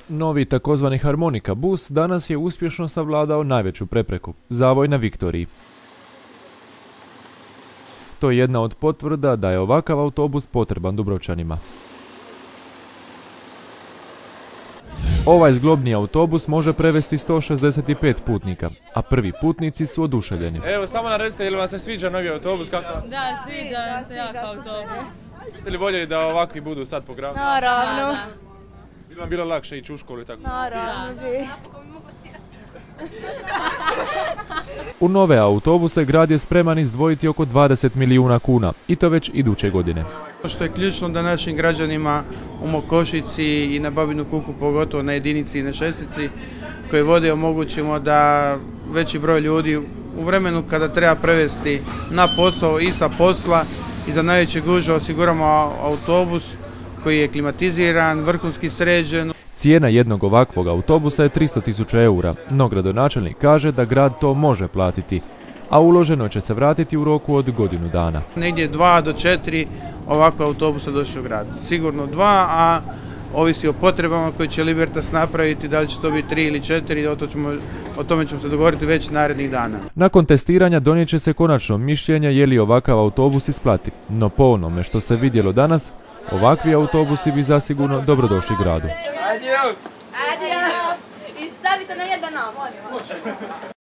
Novi takozvani harmonika bus danas je uspješno savladao najveću prepreku – zavoj na Viktoriji. To je jedna od potvrda da je ovakav autobus potreban Dubrovčanima. Ovaj zglobni autobus može prevesti 165 putnika, a prvi putnici su oduševljeni. Evo, samo naredite, ili vam se sviđa novi autobus? Kako? Da, sviđa se jako autobus. Biste li voljeli da ovakvi budu sad po gradu? Naravno. Bi vam bilo lakše ići u školu i tako? Naravno bi. U nove autobuse grad je spreman izdvojiti oko 20 milijuna kuna i to već iduće godine. Što je ključno da našim građanima u Mokošici i na Babinu Kuku, pogotovo na jedinici i na šestici koji vode, omogućimo da veći broj ljudi u vremenu kada treba prevesti na posao i sa posla i za najveće gužve osiguramo autobus koji je klimatiziran, vrhunski sređen. Cijena jednog ovakvog autobusa je 300.000 eura, no gradonačelnik kaže da grad to može platiti, a uloženo će se vratiti u roku od godinu dana. Negdje 2 do 4 ovakva autobusa došli u grad. Sigurno 2, a ovisi o potrebama koje će Libertas napraviti, da li će to biti 3 ili 4, o tome ćemo se dogovoriti već narednih dana. Nakon testiranja donijet će se konačno mišljenje je li ovakav autobus isplativ, no po onome što se vidjelo danas, ovakvi autobusi bi zasigurno dobrodošli gradu. Adios. I stavite na jedan nam, molim vas.